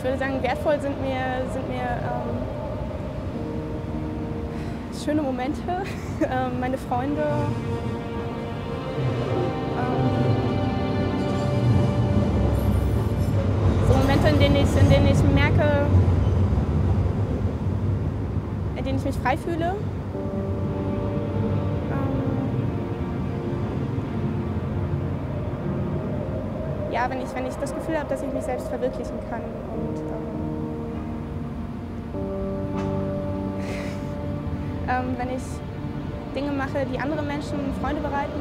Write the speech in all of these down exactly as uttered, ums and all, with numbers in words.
würde sagen, wertvoll sind mir, sind mir ähm, schöne Momente, ähm, meine Freunde. Ähm, so Momente, in denen ich, in denen ich merke, in denen ich mich frei fühle. Ja, wenn ich, wenn ich das Gefühl habe, dass ich mich selbst verwirklichen kann und ähm, ähm, wenn ich Dinge mache, die andere Menschen Freude bereiten.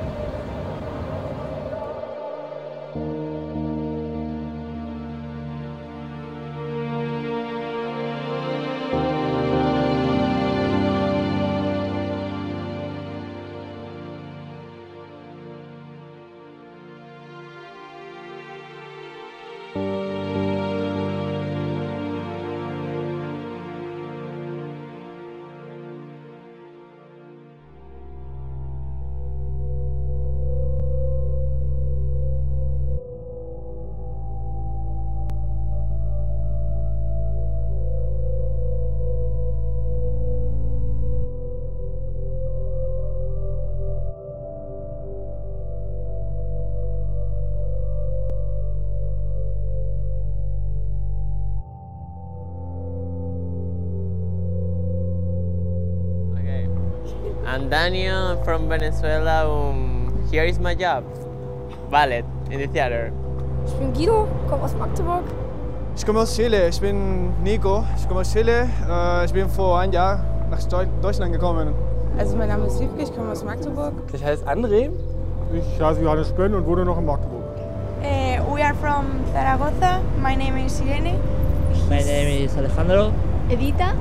I'm Daniel, I'm from Venezuela. Um, here is my job, ballet in the theater. Ich bin Guido, komme aus Magdeburg. Ich komme aus Chile, ich bin Nico, ich komme aus Chile. Ich bin vor einem Jahr nach Deutschland gekommen. Also mein Name ist Wiebke, ich komme aus Magdeburg. Ich heiße André. Ich heiße Johannes Spönn und wohne noch in Magdeburg. Uh, we are from Zaragoza. My name is Irene. My name is Alejandro. Evita.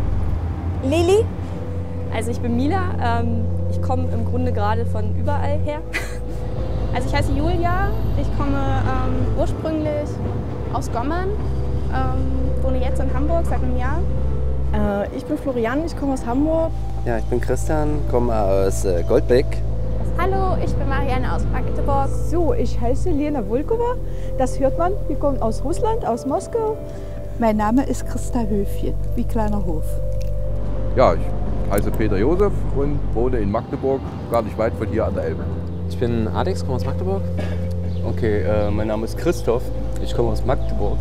Lili. Also ich bin Mila, ähm, ich komme im Grunde gerade von überall her. Also ich heiße Julia, ich komme ähm, ursprünglich aus Gommern, ähm, wohne jetzt in Hamburg seit einem Jahr. Äh, ich bin Florian, ich komme aus Hamburg. Ja, ich bin Christian, komme aus äh, Goldbeck. Hallo, ich bin Marianne aus Magdeburg. So, ich heiße Lena Vulkova, das hört man, wir kommen aus Russland, aus Moskau. Mein Name ist Christa Höfchen, wie kleiner Hof. Ja, ich heiße Peter Josef und wohne in Magdeburg, gar nicht weit von hier an der Elbe. Ich bin Alex, komme aus Magdeburg. Okay, äh, mein Name ist Christoph, ich komme aus Magdeburg.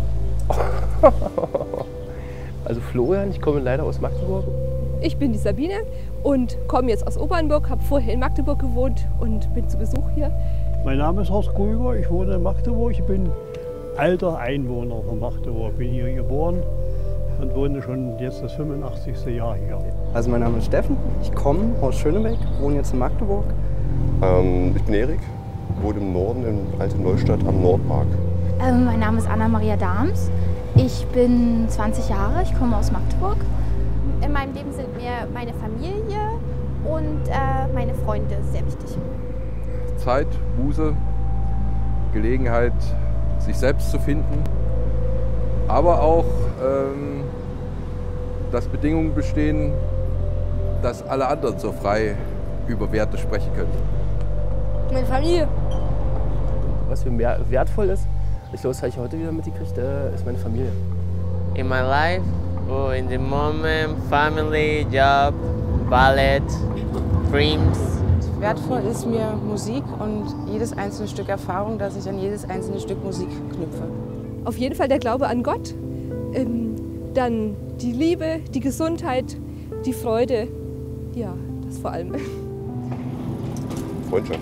Also Florian, ich komme leider aus Magdeburg. Ich bin die Sabine und komme jetzt aus Obernburg, habe vorher in Magdeburg gewohnt und bin zu Besuch hier. Mein Name ist Horst Krüger, ich wohne in Magdeburg, ich bin alter Einwohner von Magdeburg, bin hier geboren und wohne schon jetzt das fünfundachtzigste Jahr hier. Also mein Name ist Steffen, ich komme aus Schönebeck, wohne jetzt in Magdeburg. Ähm, ich bin Erik, wohne im Norden in Alte Neustadt am Nordpark. Ähm, mein Name ist Anna-Maria Dahms, ich bin zwanzig Jahre, ich komme aus Magdeburg. In meinem Leben sind mir meine Familie und äh, meine Freunde sehr wichtig. Zeit, Muße, Gelegenheit, sich selbst zu finden, aber auch, ähm, dass Bedingungen bestehen, dass alle anderen so frei über Werte sprechen können. Meine Familie. Was mir mehr wertvoll ist, ich glaube, das habe ich heute wieder mitgekriegt, äh, ist meine Familie. In my life, oh, in the moment, family, job, ballet, dreams. Wertvoll ist mir Musik und jedes einzelne Stück Erfahrung, dass ich an jedes einzelne Stück Musik knüpfe. Auf jeden Fall der Glaube an Gott, ähm, dann die Liebe, die Gesundheit, die Freude, ja, das vor allem. Freundschaft.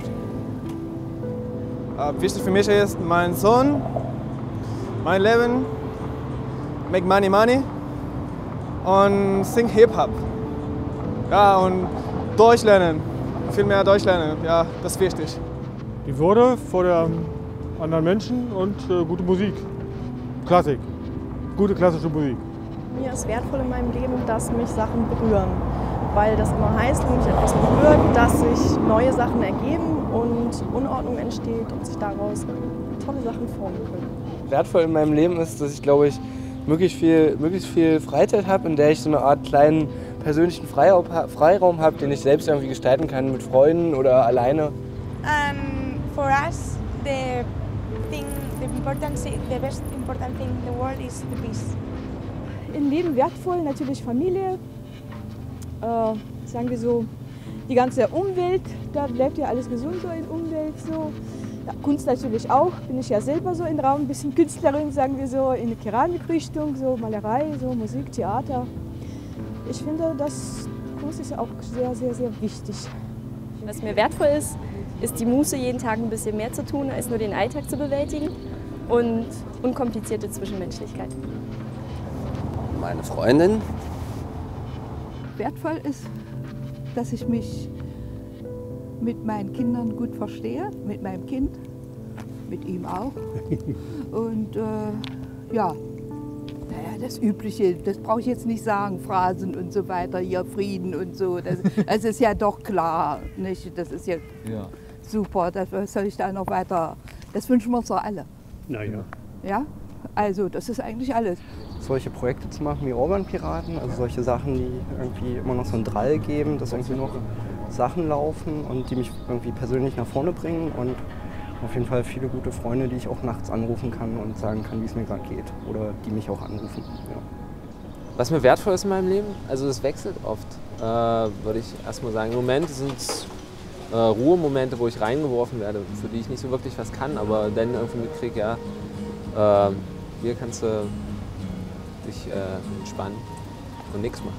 Äh, wichtig für mich ist mein Sohn, mein Leben, make money money und sing Hip-Hop. Ja, und Deutsch lernen, viel mehr Deutsch lernen, ja, das ist wichtig. Die Würde vor der anderen Menschen und äh, gute Musik, Klassik, gute klassische Musik. Mir ist wertvoll in meinem Leben, dass mich Sachen berühren, weil das immer heißt, wenn mich etwas berührt, dass sich neue Sachen ergeben und Unordnung entsteht und sich daraus tolle Sachen formen können. Wertvoll in meinem Leben ist, dass ich, glaube ich, möglichst viel, möglichst viel Freizeit habe, in der ich so eine Art kleinen persönlichen Freiraum, Freiraum habe, den ich selbst irgendwie gestalten kann, mit Freunden oder alleine. And for us, the thing, the important, thi- the best important thing in the world is the peace. Im Leben wertvoll natürlich Familie, äh, sagen wir so, die ganze Umwelt, da bleibt ja alles gesund so in Umwelt so. Ja, Kunst natürlich auch, bin ich ja selber so im Raum, ein bisschen Künstlerin, sagen wir so, in der Keramikrichtung, so Malerei, so Musik, Theater. Ich finde, dass Kunst ist ja auch sehr, sehr, sehr wichtig. Was mir wertvoll ist, ist die Muße, jeden Tag ein bisschen mehr zu tun, als nur den Alltag zu bewältigen und unkomplizierte Zwischenmenschlichkeit. Meine Freundin. Wertvoll ist, dass ich mich mit meinen Kindern gut verstehe, mit meinem Kind, mit ihm auch. Und äh, ja, naja, das Übliche, das brauche ich jetzt nicht sagen, Phrasen und so weiter, hier Frieden und so, das, das ist ja doch klar, nicht? Das ist ja, Ja. super, das was soll ich da noch weiter, das wünschen wir uns doch alle. Naja. Ja, also das ist eigentlich alles. Solche Projekte zu machen wie Urban Piraten, also solche Sachen, die irgendwie immer noch so einen Drall geben, dass irgendwie noch Sachen laufen und die mich irgendwie persönlich nach vorne bringen und auf jeden Fall viele gute Freunde, die ich auch nachts anrufen kann und sagen kann, wie es mir gerade geht oder die mich auch anrufen. Ja. Was mir wertvoll ist in meinem Leben, also das wechselt oft, äh, würde ich erstmal sagen. Im Moment sind es äh, Ruhemomente, wo ich reingeworfen werde, für die ich nicht so wirklich was kann, aber dann irgendwie mitkriege, ja, äh, hier kannst du dich äh, entspannen und nichts machen.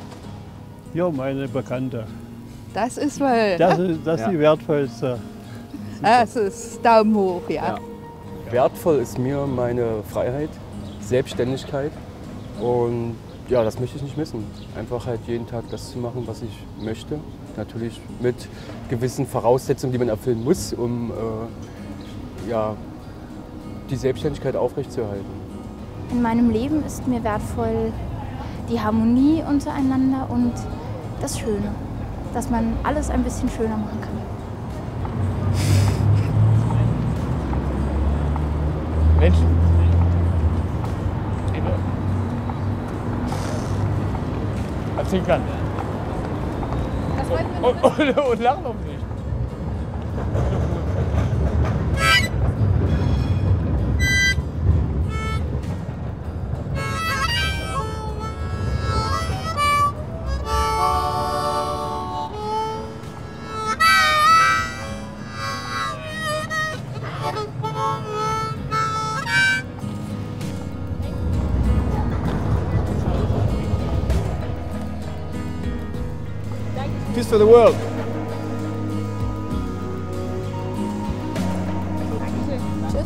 Ja, meine Bekannte. Das ist mal. Das ist, das ist ja. die wertvollste. Das ist Daumen hoch, ja. Ja. Wertvoll ist mir meine Freiheit, Selbstständigkeit und ja, das möchte ich nicht missen. Einfach halt jeden Tag das zu machen, was ich möchte. Natürlich mit gewissen Voraussetzungen, die man erfüllen muss, um äh, ja, die Selbstständigkeit aufrechtzuerhalten. In meinem Leben ist mir wertvoll die Harmonie untereinander und das Schöne, dass man alles ein bisschen schöner machen kann. Mensch. Erzählen kann. Das wollten wir und, und, und lachen auf sich. Peace for the world. Tschüss.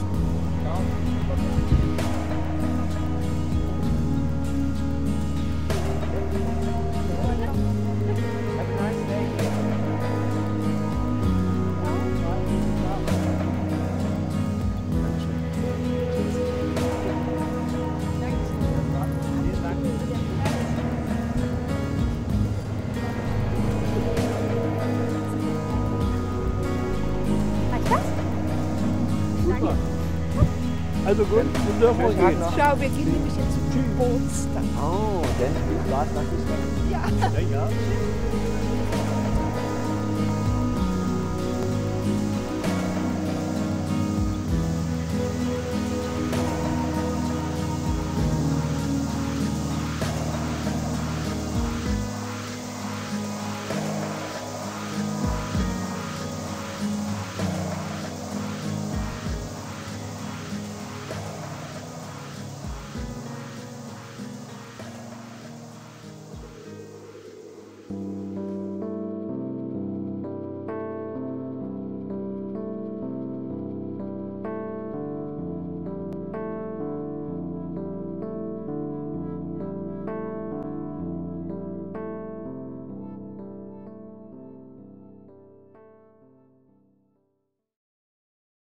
Also gut, dann dürfen wir gehen. Schau, wir gehen nämlich jetzt zum Geburtstag. Oh, denn wie war das? Ja. Ja, ja.